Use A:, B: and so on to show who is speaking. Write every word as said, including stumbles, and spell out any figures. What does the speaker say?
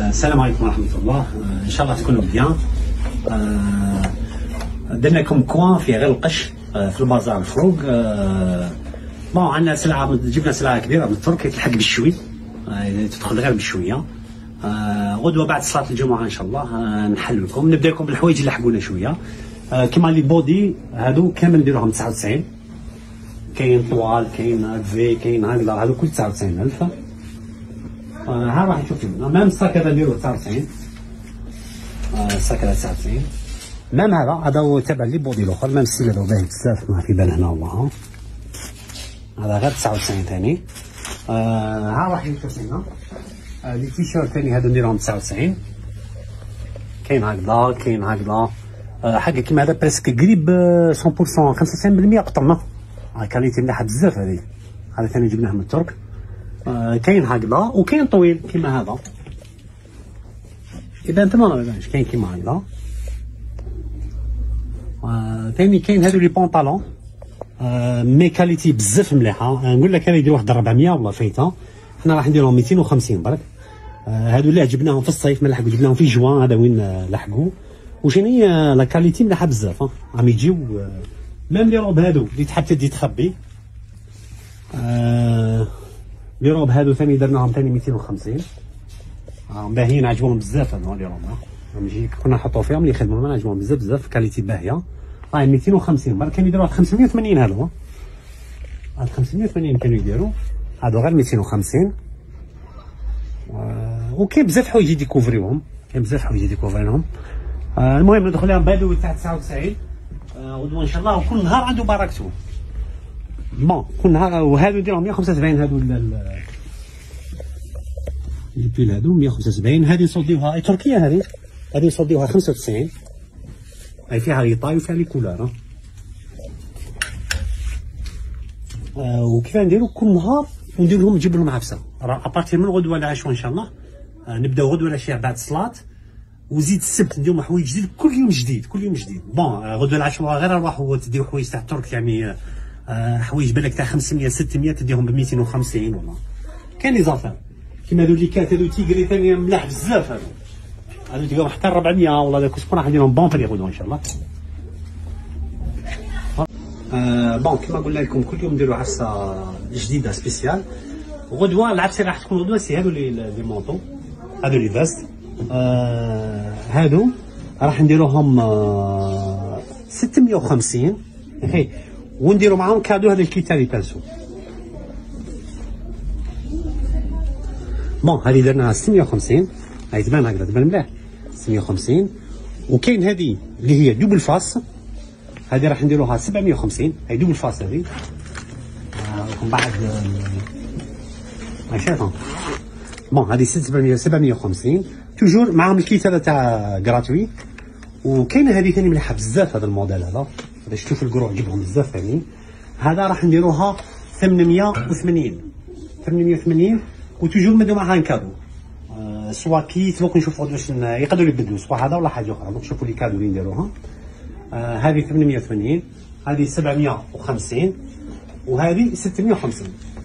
A: السلام عليكم ورحمة الله. آه إن شاء الله تكونوا بيان. آه درنا لكم كوان فيه غير القش آه في البازار الفروق. آه بون عندنا سلعة، جبنا سلعة كبيرة من الترك تلحق بالشوي، آه تدخل غير بالشوية. آه غدوة بعد صلاة الجمعة إن شاء الله آه نحل لكم، نبدا لكم بالحوايج اللي لحقونا شوية. آه كيما لي بودي هادو كامل نديروهم تسعة وتسعين، كاين طوال كاين في كاين هكذا، هادو كل تسعة وتسعين ألف. آه ها راح نشوف ميم الساك هذا نديرو تسعة وتسعين، آه الساك هذا تسعة وتسعين. ميم هذا هذا هو تابع لي بودي الاخر، ميم السيل هذا باهي بزاف ما في بال هنا والله. هذا غير تسعة وتسعين ثاني. آه ها راح نشوف هنا آه لي تيشيرت ثاني هذو نديرهم تسعة وتسعين، كاين هكذا كاين هكذا. آه حاجه كيما هذا بريسك قريب مية بالمية خمسة وتسعين بالمية قطرنا، آه كاليتي مليحه بزاف هذه. هذا ثاني جبناه من الترك. آه كاين هكذا وكاين طويل كيما هذا، يبان تما ما يبانش، كاين كيما هكذا. آه ثاني كاين هادو لي بونطالون آه مي كاليتي بزاف مليحه. آه نقول لك انا يدير واحد أربعمية والله فايته، حنا راح نديرهم ميتين وخمسين برك. آه هادو اللي عجبناهم في الصيف ما لحقوا، جبناهم في جوان هذا وين آه لحقوا. وشني آه لا كاليتي مليحه بزاف، آه راهم يجيو آه ميم لي روب هادو اللي تحب تدي تخبي. آه لي روب هادو ثاني درناهم ثاني ميتين وخمسين، آه باهيين عجبهم بزاف هادو لي روب. نجي كنا نحطو فيهم اللي يخدموا معنا عجبهم بزاف بزاف، كاليتي باهيه. راهي ميتين وخمسين برك، كانوا يديروا خمسمية وثمانين هادو، هاد خمسمية وثمانين كانوا يديروا، هادو غير ميتين وخمسين. آه وكاين بزاف حوايج يديكوفريوهم، كاين بزاف حوايج يديكوفريوهم. آه المهم ندخل لهم بهادو تاع تسعة وتسعين غدوه آه ان شاء الله، وكل نهار عنده بركته. بون كل نهار، وهادو نديرهم مية وخمسة وسبعين هادو لي بيل هادو مية وخمسة وسبعين. هادي نصديوها اي تركيا، هادي هادي نصديوها خمسة وتسعين، هاي فيها لي طاي وفيها لي كولار. آه وكيف نديرو كل نهار وندير لهم نجيب لهم عفسه. راه ابارتي من غدوه لعشوه ان شاء الله آه نبداو غدوه العشيه بعد الصلاه، وزيد السبت نديرو حوايج جديد كل يوم جديد كل يوم جديد. بون آه غدوه العشوه غير نروحو تديو حوايج تاع الترك، يعني آه حوايج بالك تاع خمسمية ستمية تديهم ب ميتين وخمسين والله. كاين لي زافير كيما هادو اللي كانت هادو تيغري ثاني ملاح بزاف، هادو هادو تلقاهم حتى أربعمية والله. داك شكون راح نديرهم بون في غدوه ان شاء الله. آه بون كما قلنا لكم كل يوم نديرو عفسه جديده سبيسيال. غدوه العفسه راح تكون غدوه سي هادو لي لي مونطو، هادو لي فاست. آه هادو راح نديروهم آه ستمية وخمسين، هي ونديرو معاهم كادو هذا الكيت تاع لي بانسو. بون هذه درناها ستمية وخمسين، هاي تبان هكذا تبان مليح ستمية وخمسين. وكاين هذه اللي هي دوبل فاس، هذه راح نديروها سبعمية وخمسين، هاي دوبل فاس هذه. آه ومن بعد هاي شايفها. بون هذه سبعمية سبعمية وخمسين توجور معاهم الكيت هذا تاع غراتوي. وكاين هذه ثاني مليحه بزاف، هذا الموديل هذا هذا شفتو في الكروع عجبهم بزاف ثاني. هذا راح نديروها ثمنمية وثمانين ثمنمية وثمانين، وتوجور نديرو معاها كادو آه سوا كيت. دوك نشوفوا واش يقدروا يبدلوا سوا هذا ولا حاجه اخرى. دوك شوفوا لي كادو اللي نديروها. آه هذه ثمنمية وثمانين، هذه سبعمية وخمسين، وهذه ستمية وخمسين.